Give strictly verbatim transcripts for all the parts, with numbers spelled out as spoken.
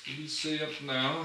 skal lige se, om den er her.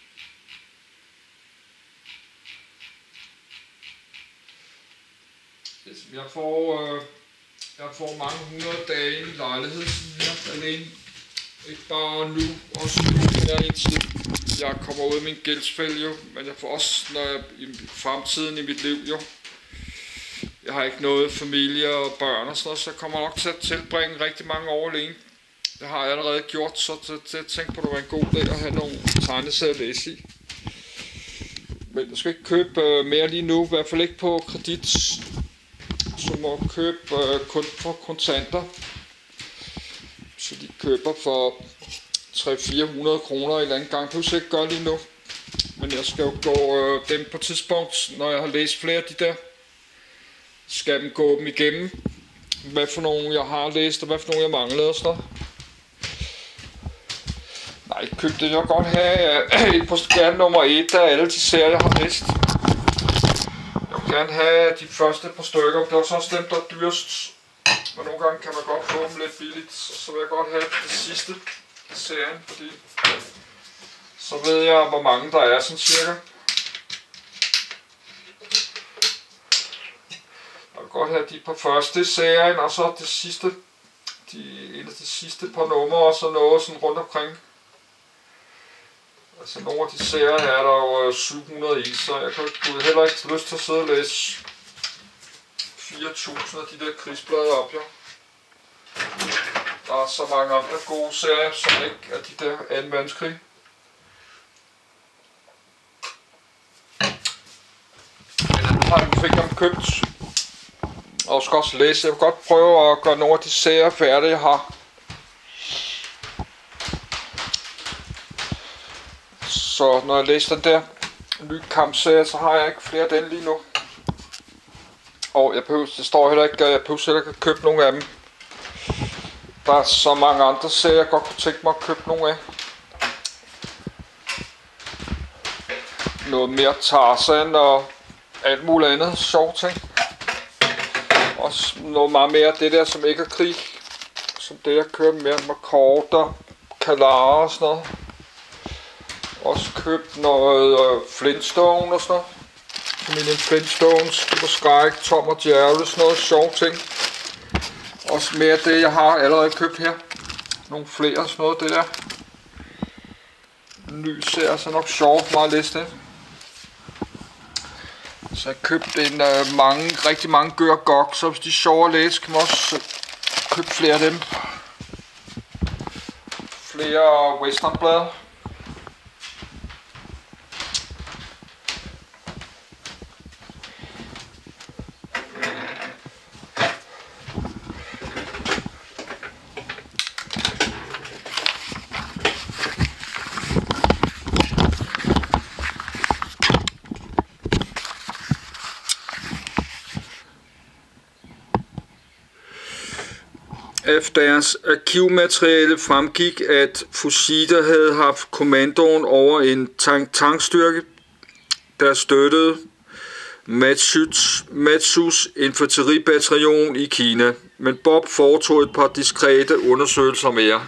Jeg får, øh, jeg får mange hundrede dage i min lejlighed her alene. Ikke bare nu, også nu her indtil jeg kommer ud af min gældsfælde jo, men jeg får også, når jeg i fremtiden i mit liv jo. Jeg har ikke noget familie og børn og sådan noget, så jeg kommer nok til at tilbringe rigtig mange år alene. Det har jeg allerede gjort, så jeg tænkte på, at det var en god dag at have nogle tegneserier at læse i. Men jeg skal ikke købe øh, mere lige nu, i hvert fald ikke på kredit. Så må købe øh, kun for kontanter. Så de køber for tre til fire hundrede kroner en eller anden gang. Det kan jeg ikke gøre lige nu. Men jeg skal jo gå øh, dem på et tidspunkt, når jeg har læst flere af de der. Skal dem gå dem igennem. Hvad for nogle jeg har læst, og hvad for nogle jeg manglede og sådan noget. Nej, køb det. Jeg vil godt have et på gerne nummer et af alle de serier, jeg har læst. Jeg vil gerne have de første par stykker. Det er også dem, der er dyrest. Men nogle gange kan man godt få dem lidt billigt. Så vil jeg godt have det sidste i serien, fordi så ved jeg, hvor mange der er sådan cirka. Jeg vil godt have de par første i serien, og så det sidste, de, en af de sidste par numre, og så noget sådan rundt omkring. Altså nogle af de serier her er der jo syv hundrede i, så jeg kunne heller ikke lyst til at sidde og læse fire tusind af de der krigsblade op, jo. Der er så mange andre gode serier, som ikke er de der anden verdenskrig. Men nu har jeg fik dem købt, og skal også læse. Jeg vil godt prøve at gøre nogle af de serier færdige, jeg har. Så når jeg læser den der nye kampserie, så har jeg ikke flere af den lige nu. Og jeg behøver, det står heller ikke, jeg behøver heller ikke at købe nogle af dem. Der er så mange andre serier, jeg godt kunne tænke mig at købe nogle af. Noget mere Tarzan og alt muligt andet sjovt ting. Også noget meget mere det der, som ikke er krig. Som det jeg køber mere McCord og Kalara og sådan noget. Også købt noget øh, Flintstone og sådan noget. Familien Flintstones, Skipper Skyke, Tom og Jerry, sådan noget sjovt ting. Også mere det jeg har allerede købt her. Nogle flere sådan noget det der. Ny serie, så nok sjovt for mig at læse det. Så jeg købte en øh, mange, rigtig mange Gør Gok, så hvis de er sjove at læse, kan man også øh, købe flere af dem. Flere westernblade. Af deres arkivmateriale fremgik, at Fushida havde haft kommandoen over en tank tankstyrke, der støttede Matsus, Matsus infanteribataljon i Kina, men Bob foretog et par diskrete undersøgelser mere.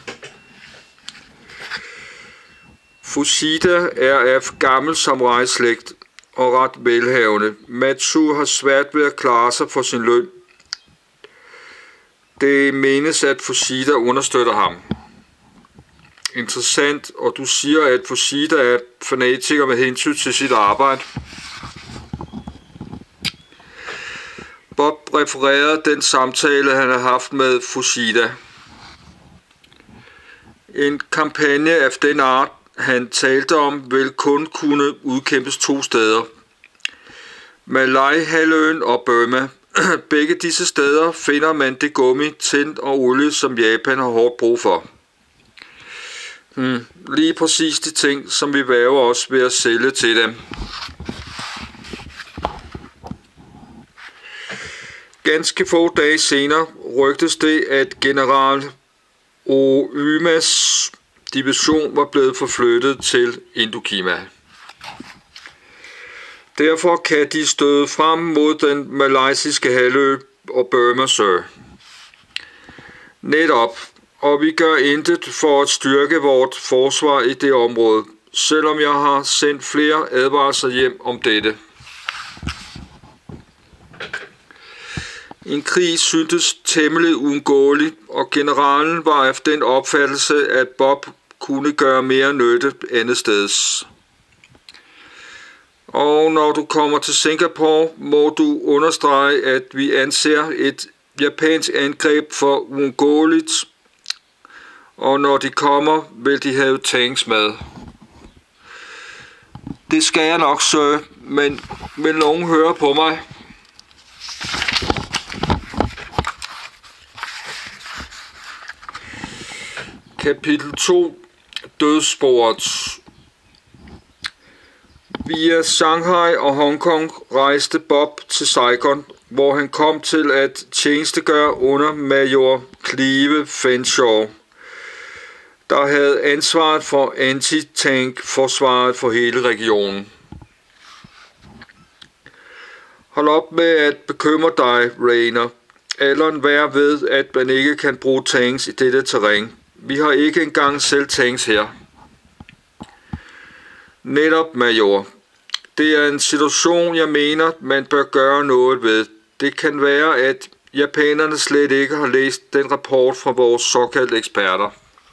Fushida er af gammel samurai-slægt og ret velhavende. Matsu har svært ved at klare sig for sin løn. Det menes, at Fushida understøtter ham. Interessant, og du siger, at Fushida er fanatiker med hensyn til sit arbejde. Bob refererede den samtale, han har haft med Fushida. En kampagne af den art, han talte om, vil kun kunne udkæmpes to steder. Malay-halvøen og Burma. Begge disse steder finder man det gummi, tin og olie, som Japan har hårdt brug for. Hmm, lige præcis de ting, som vi væver os ved at sælge til dem. Ganske få dage senere rygtes det, at general Oyumas division var blevet forflyttet til Indokina. Derfor kan de støde frem mod den malaysiske halvø og Burma Sø. Netop, og vi gør intet for at styrke vort forsvar i det område, selvom jeg har sendt flere advarsler hjem om dette. En krig syntes temmelig uundgåelig, og generalen var efter den opfattelse, at Bob kunne gøre mere nytte andetsteds. Og når du kommer til Singapore, må du understrege, at vi anser et japansk angreb for uundgåeligt, og når de kommer, vil de have tanks med. Det skal jeg nok, sir, men vil nogen høre på mig? Kapitel to. Dødssporet. Via Shanghai og Hongkong rejste Bob til Saigon, hvor han kom til at tjenestegøre under major Cleve Fanshawe, der havde ansvaret for anti-tank-forsvaret for hele regionen. Hold op med at bekymre dig, Rainer. Alderen vær ved, at man ikke kan bruge tanks i dette terræn. Vi har ikke engang selv tanks her. Netop, major. Det er en situation, jeg mener, man bør gøre noget ved. Det kan være, at japanerne slet ikke har læst den rapport fra vores såkaldte eksperter.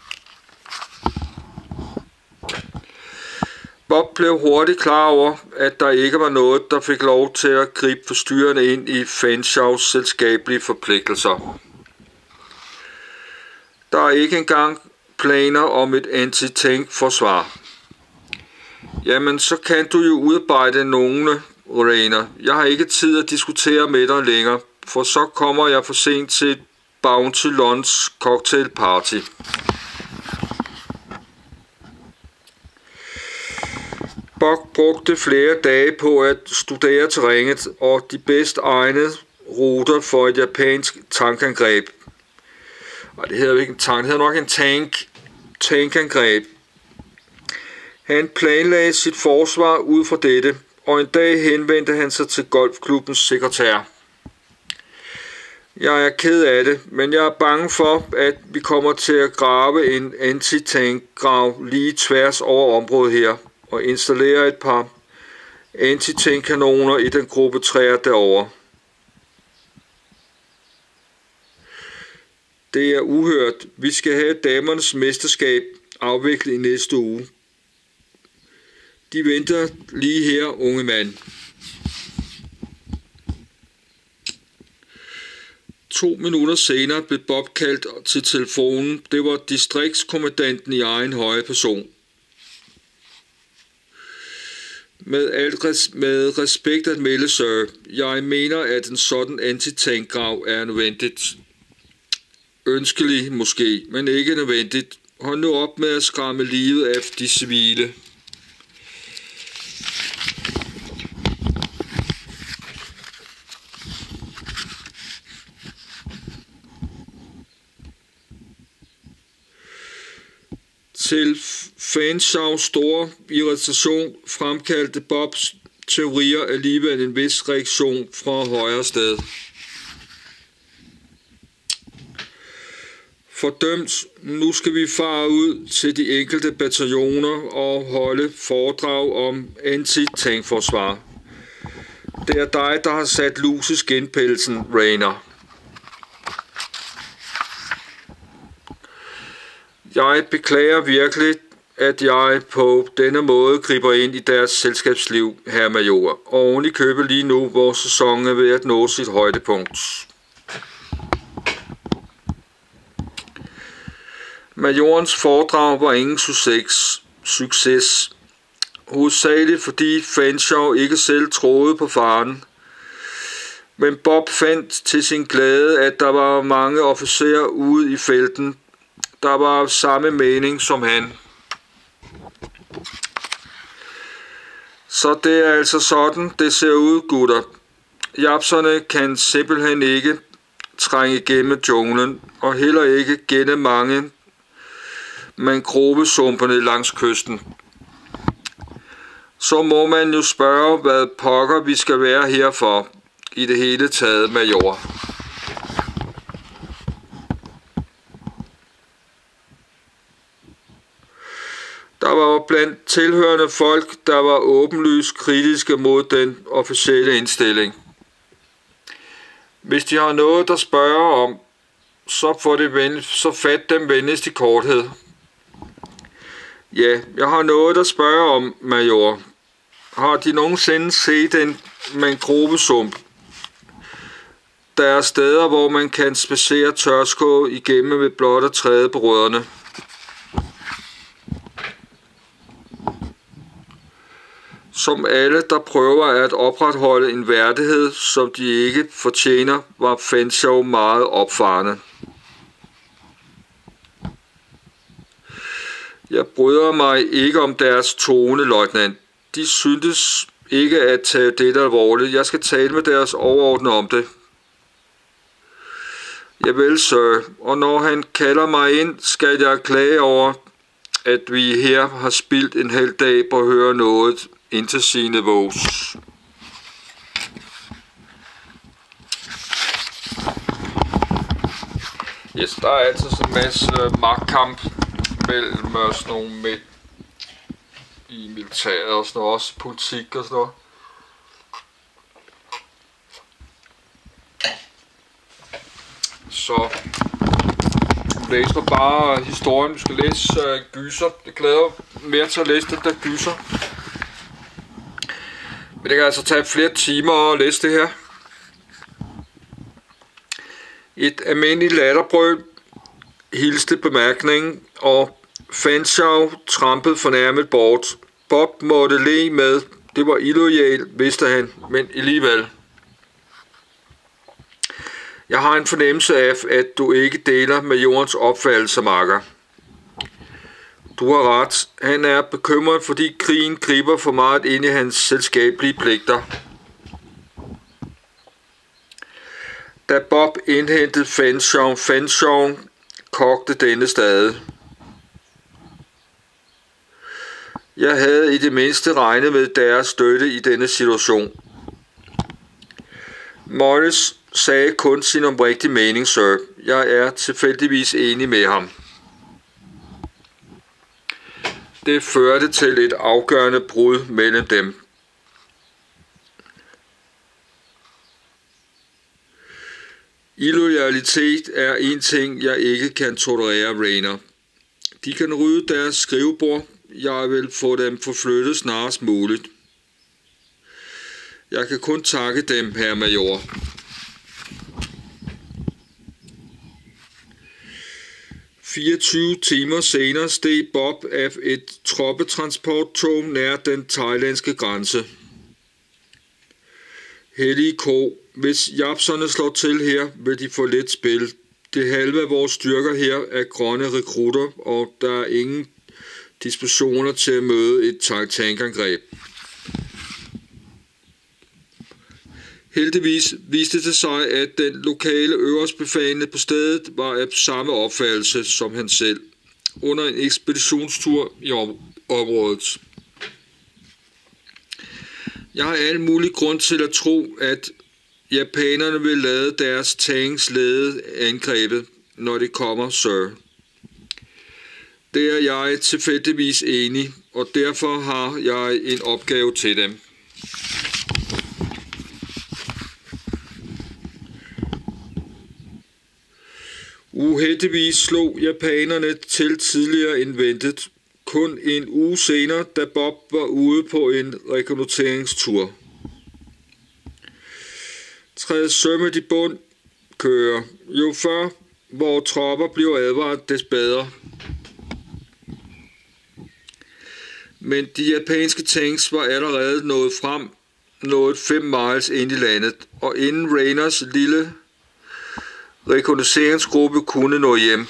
Bob blev hurtigt klar over, at der ikke var noget, der fik lov til at gribe forstyrrende ind i Fanshaws selskabelige forpligtelser. Der er ikke engang planer om et anti-tank-forsvar. Jamen, så kan du jo udarbejde nogle, Rainer. Jeg har ikke tid at diskutere med dig længere, for så kommer jeg for sent til Bounty Lunch Cocktail Party. Bob brugte flere dage på at studere terrænet og de bedst egnede ruter for et japansk tankangreb. Og det hedder jo ikke en tank, det hedder nok en tank, tankangreb. Han planlagde sit forsvar ud fra dette, og en dag henvendte han sig til golfklubbens sekretær. Jeg er ked af det, men jeg er bange for, at vi kommer til at grave en anti-tank-grav lige tværs over området her, og installere et par anti-tank-kanoner i den gruppe træer derovre. Det er uhørt. Vi skal have damernes mesterskab afviklet i næste uge. De venter lige her, unge mand. To minutter senere blev Bob kaldt til telefonen. Det var distriktskommandanten i egen høje person. Med alt res- med respekt at melde, sir. Jeg mener, at en sådan antitankgrav er nødvendigt. Ønskelig måske, men ikke nødvendigt. Hold nu op med at skræmme livet af de civile. Til Fanshaws store irritation fremkaldte Bobs teorier alligevel en vis reaktion fra højre sted. Fordømt, nu skal vi fare ud til de enkelte bataljoner og holde foredrag om anti-tankforsvar. Det er dig, der har sat lus i skinpelsen, Rainer. Jeg beklager virkelig, at jeg på denne måde griber ind i deres selskabsliv, herre major, og oven i købet lige nu, hvor sæsonen er ved at nå sit højdepunkt. Majorens foredrag var ingen succes, succes. hovedsageligt fordi Fanshawe ikke selv troede på faren. Men Bob fandt til sin glæde, at der var mange officerer ude i felten, der var samme mening som han. Så det er altså sådan, det ser ud, gutter. Japserne kan simpelthen ikke trænge igennem junglen, og heller ikke gennem mange mangrovesumperne langs kysten. Så må man jo spørge, hvad pokker vi skal være her for, i det hele taget, major. var blandt tilhørende folk, der var åbenlyst kritiske mod den officielle indstilling. Hvis de har noget, der spørger om, så, får det ven, så fat dem venligst i korthed. Ja, jeg har noget, der spørger om, major. Har de nogensinde set en mangrovesump? Der er steder, hvor man kan spacere tørsko igennem ved blot at træde på rødderne. Som alle, der prøver at opretholde en værdighed, som de ikke fortjener, var Fanshawe meget opfarende. Jeg bryder mig ikke om deres tone, løjtnant. De syntes ikke at tage det alvorligt. Jeg skal tale med deres overordnede om det. Javel, sir. Og når han kalder mig ind, skal jeg klage over, at vi her har spildt en hel dag på at høre noget indtil sine vås. Yes, der er altid sådan en masse magtkamp mellem sådan nogle med i militæret og sådan noget, også politik og sådan noget. Så læs nu bare historien. Du skal læse uh, Gyser. Det glæder mere til at læse den der Gyser. Men det kan altså tage flere timer at læse det her. Et almindeligt latterbrøl hilste bemærkningen, og Fanshawe trampede fornærmet bort. Bob måtte le med. Det var illoyalt, vidste han, men alligevel. Jeg har en fornemmelse af, at du ikke deler majorens opfattelse, makker. Du har ret. Han er bekymret, fordi krigen griber for meget ind i hans selskabelige pligter. Da Bob indhentede Fanshawe, Fanshawe kogte denne stadig. Jeg havde i det mindste regnet med deres støtte i denne situation. Morris sagde kun sin oprigtige mening, sir. Jeg er tilfældigvis enig med ham. Det førte til et afgørende brud mellem dem. Illoyalitet er en ting, jeg ikke kan tolerere, Rainer. De kan rydde deres skrivebord. Jeg vil få dem forflyttet snarest muligt. Jeg kan kun takke dem, herre major. fireogtyve timer senere steg Bob af et troppetransporttog nær den thailandske grænse. Hellige ko, hvis japserne slår til her, vil de få let spil. Det halve af vores styrker her er grønne rekrutter, og der er ingen dispositioner til at møde et tankangreb. Heldigvis viste det sig, at den lokale øverstbefalende på stedet var af samme opfattelse som han selv, under en ekspeditionstur i området. Jeg har al mulig grund til at tro, at japanerne vil lade deres tanks lede angrebet, når det kommer, sir. Det er jeg tilfældigvis enig, og derfor har jeg en opgave til dem. Uheldigvis slog japanerne til tidligere end ventet, kun en uge senere, da Bob var ude på en rekognosceringstur. Træd sømmet i bund, kører. Jo før vores tropper bliver advaret, des bedre. Men de japanske tanks var allerede nået frem, nået fem miles ind i landet, og inden Rainers lille rekognosceringsgruppe kunne nå hjem.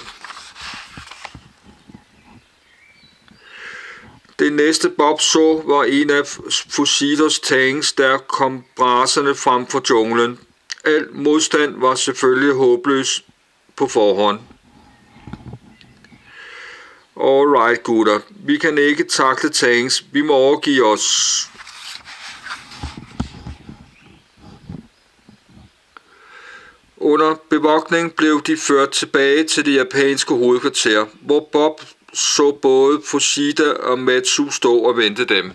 Det næste Bob så var en af Fusitos tanks, der kom brasende frem fra junglen. Al modstand var selvfølgelig håbløs på forhånd. Alright, gutter. Vi kan ikke takle tanks. Vi må overgive os. Under bevogtning blev de ført tilbage til det japanske hovedkvarter, hvor Bob så både Fushida og Matsu stå og vente dem.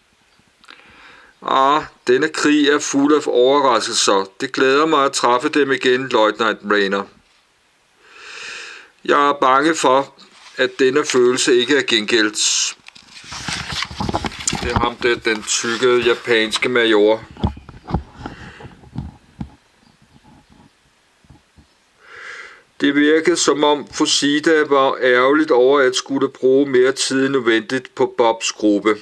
Ah, denne krig er fuld af overraskelser. Det glæder mig at træffe dem igen, løjtnant Raynor. Jeg er bange for, at denne følelse ikke er gengældt. Det er ham der, den tykke japanske major. Det virkede som om Fushida var ærgerligt over at skulle bruge mere tid end nødvendigt på Bobs gruppe.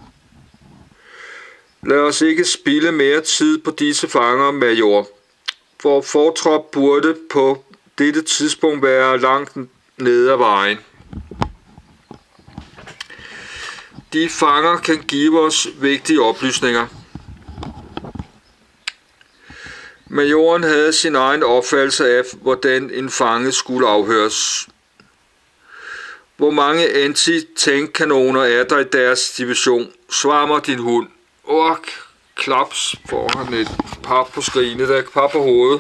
Lad os ikke spilde mere tid på disse fanger, major. For fortrop burde på dette tidspunkt være langt nede ad vejen. De fanger kan give os vigtige oplysninger. Majoren havde sin egen opfattelse af, hvordan en fange skulle afhøres. Hvor mange anti-tank-kanoner er der i deres division? Svar mig, din hund. Åh, klaps, får han et par på skrinet, der par på hovedet.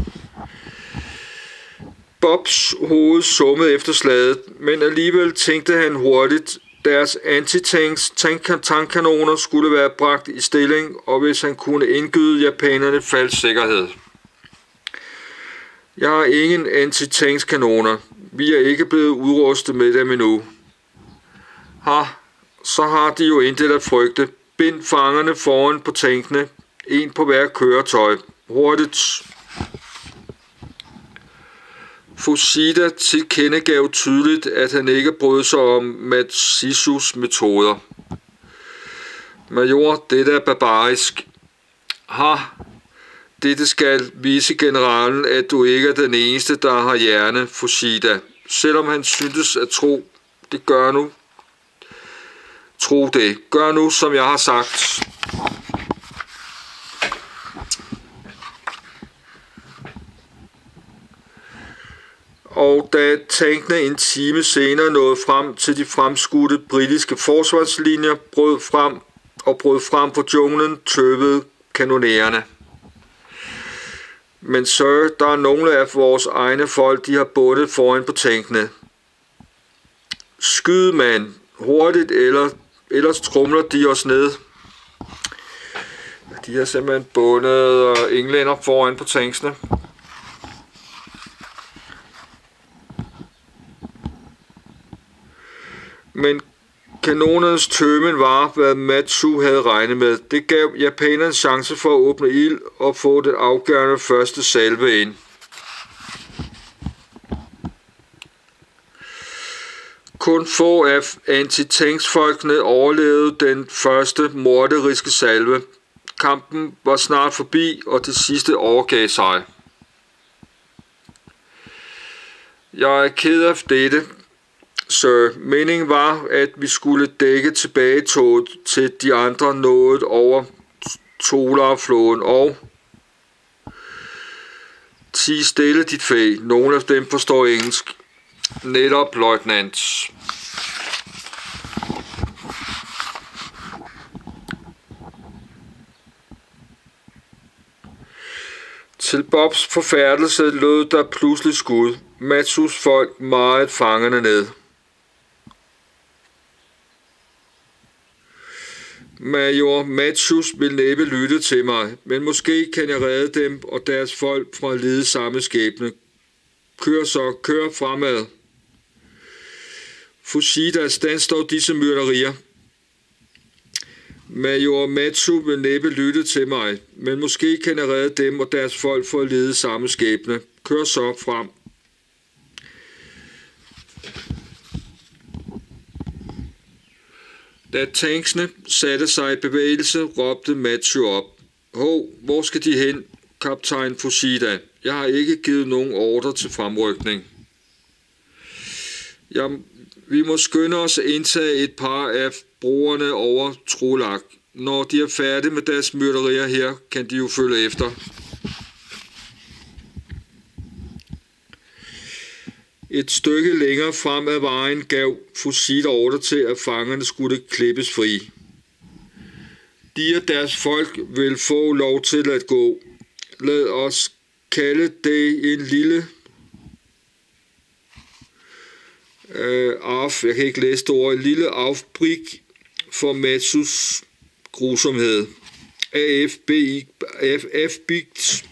Bobs hoved summede efter slaget, men alligevel tænkte han hurtigt, deres anti-tank-kanoner skulle være bragt i stilling, og hvis han kunne indgyde japanerne falsk sikkerhed. Jeg har ingen anti-tank-kanoner. Vi er ikke blevet udrustet med dem endnu. Ha, så har de jo intet at frygte. Bind fangerne foran på tankene. En på hver køretøj. Hurtigt. Fushida tilkendegav tydeligt, at han ikke brød sig om Matsu's metoder. Major, dette er barbarisk. Ha, dette skal vise generalen, at du ikke er den eneste, der har hjerne, Fushida. Selvom han syntes at tro, det gør nu. Tro det. Gør nu, som jeg har sagt. Og da tankene en time senere nåede frem til de fremskudte britiske forsvarslinjer, brød frem og brød frem på junglen, tøvede kanonererne. Men sir, der er nogle af vores egne folk, de har bundet foran på tankene. Skyd, mand, hurtigt, eller, ellers trumler de os ned. De har simpelthen bundet englænder foran på tanksene. Men kanonernes tømmen var, hvad Matsu havde regnet med. Det gav japanerne chance for at åbne ild og få det afgørende første salve ind. Kun få af antitanksfolkene overlevede den første morderiske salve. Kampen var snart forbi, og det sidste overgav sig. Jeg er ked af dette, sir. Meningen var, at vi skulle dække tilbagetoget til de andre nåede over Tolarfloden og tig stille dit fæ. Nogle af dem forstår engelsk. Netop, løjtnant. Til Bobs forfærdelse lød der pludselig skud. Matsus folk meget fangerne ned. Major Matsus vil næppe lytte til mig, men måske kan jeg redde dem og deres folk fra at lide samme skæbne. Kør så, kør fremad. Fushida, stands dog disse myrderier. Major Matsu vil næppe lytte til mig, men måske kan jeg redde dem og deres folk fra at lide samme skæbne. Kør så frem. Da tanksene satte sig i bevægelse, råbte Matsu op. Hov, hvor skal de hen, kaptajn Fushida? Jeg har ikke givet nogen ordre til fremrykning. Jeg, vi må skynde os at indtage et par af broerne over Trolak. Når de er færdige med deres myrderier her, kan de jo følge efter. Et stykke længere frem ad vejen gav Fushida ordre til, at fangerne skulle klippes fri. De og deres folk vil få lov til at gå. Lad os kalde det en lille øh, af, jeg kan ikke læse det ord, lille afbrik for Matsus grusomhed. A F B I, F F Bigt